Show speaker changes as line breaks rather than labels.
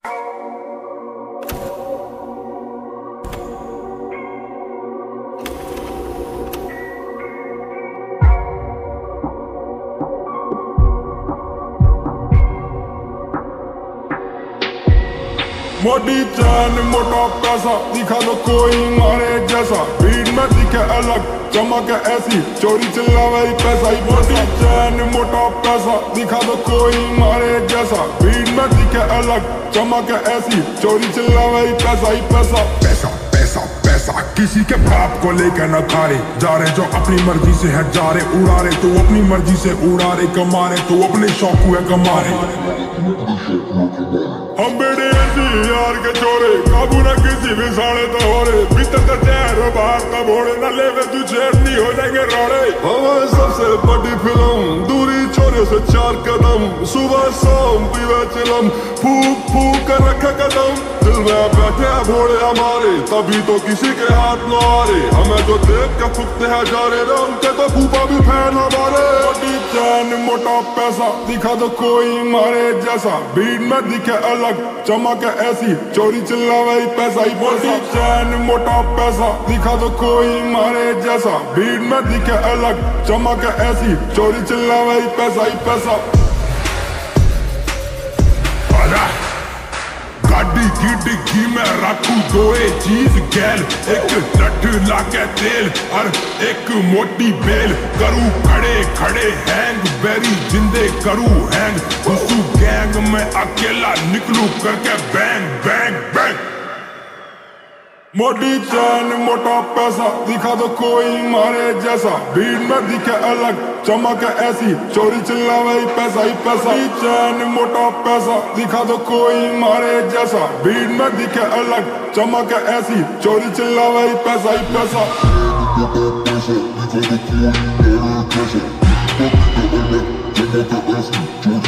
मोटी चैन मोटा पैसा दिखा दो कोई मारे जैसा, भीड़ में दिखे अलग चमक ऐसी, चोरी चिल्लावे पैसा ही। मोटी चैन मोटा पैसा दिखा दो कोई मारे जैसा, भीड़ में दिखे अलग चमक ऐसी, चोरी चिल्लावे पैसा ही पैसा।
पैसा पैसा पैसा किसी के बाप को लेकर न खा रहे, जा रहे जो अपनी मर्जी से है, जा रहे उड़ा रहे तो अपनी मर्जी से उड़ा रहे, कमा रहे तो अपने शौक हुए कमा रहे।
हम बेड़े ऐसी यार के चोरे, काबू न किसी भी साड़े तो हो रहे, भीतर का चैन बाहर तब होड़े, न लेवे तू चैन नहीं हो जाएंगे रोड़े। हमारे सबसे बड़ी फिल्म, दूरी छोरे से 4 कदम, सुबह शाम पीवे चिलम, फूक फूक कर रखे कदम, दिल में बैठे हैं भोड़े हमारे, तभी तो किसी के हाथ न आ रहे, हमें जो देख के फुकते हैं जा रहे, उनके तो फूफा भी फैन हमारे। मोटी चैन मोटा पैसा दिखा दो कोई मारे जैसा, भीड़ में दिखे अलग चमक ऐसी, चोरी चिल्लावे पैसा ही। मोटी चैन मोटा पैसा दिखा दो कोई मारे जैसा, भीड़ में दिखे अलग चमक ऐसी, चोरी चिल्लावे पैसा ही पैसा।
गाड़ी की डिग्गी में रखू दोए चीज गैल, एक लठ लाके तेल और एक मोटी बेल, करूँ खड़े खड़े हैंग बेरी जिंदे करूँ हैंग, घुसू गैंग में अकेला निकलू करके बैंग बैंग बैंग।
मोटी चैन मोटा पैसा दिखा दो कोई मारे जैसा, भीड़ में दिखे अलग चमक ऐसी, चोरी चिल्लावे पैसा ही पैसा। चैन मोटा पैसा दिखा दो कोई मारे जैसा, भीड़ में दिखे अलग चमक ऐसी, चोरी चिल्लावे पैसा ही पैसा।
पैसा दिखा दो कोई मारे जैसा,